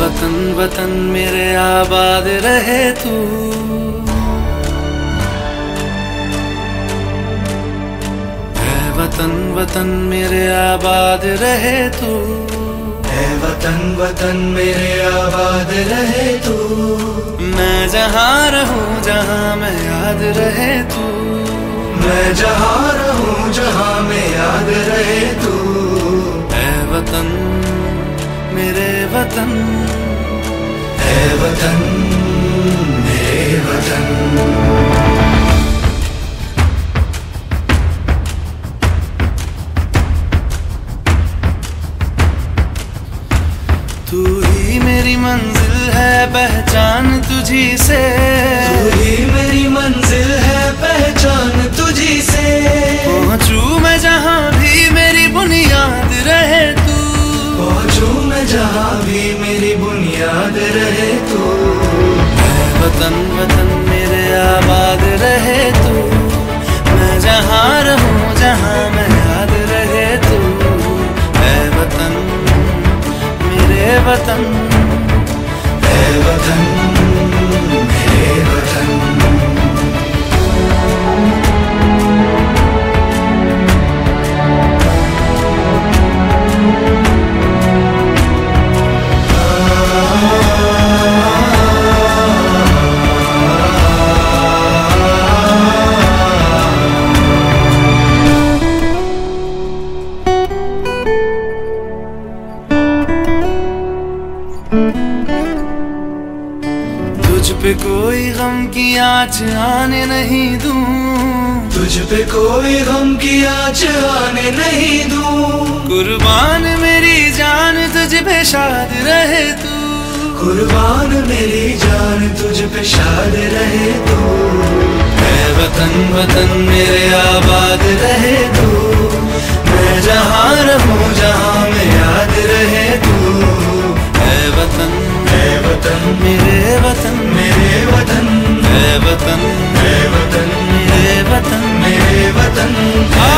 वतन वतन मेरे आबाद रहे तू, है वतन वतन मेरे आबाद रहे तू, है वतन वतन मेरे आबाद रहे तू। मैं जहाँ रहूं जहाँ मैं याद रहे तू, मैं जहाँ रहूं जहाँ मैं याद रहे तू। है वतन मेरे वतन, है वतन मेरे वतन। तू ही मेरी मंजिल है पहचान तुझी से, तू ही मेरी मंजिल है पहचान तुझी से। पहुँचूं मैं जहाँ भी मेरी बुनियाद रहे तू, पहुँचूं मैं जहाँ भी मेरी बुनियाद रहे तू। है वतन वतन मेरे आबाद रहे तू, मैं जहाँ रहूं जहाँ मैं याद रहे तू। है वतन मेरे वतन, है वतन मेरे वतन। तुझ पे कोई गम की आँच आने नहीं दूं, तुझ पे कोई गम की आँच आने नहीं दूं। कुर्बान मेरी जान तुझ पे शाद रहे तू, कुर्बान मेरी जान तुझ पे शाद रहे तू। है वतन वतन मेरे आबाद रहे तू, मैं जहाँ रहूं जहाँ मैं याद रहे तू। है वतन मेरे वतन, मेरे वतन, है वतन है वतन मेरे वतन, मेरे वतन।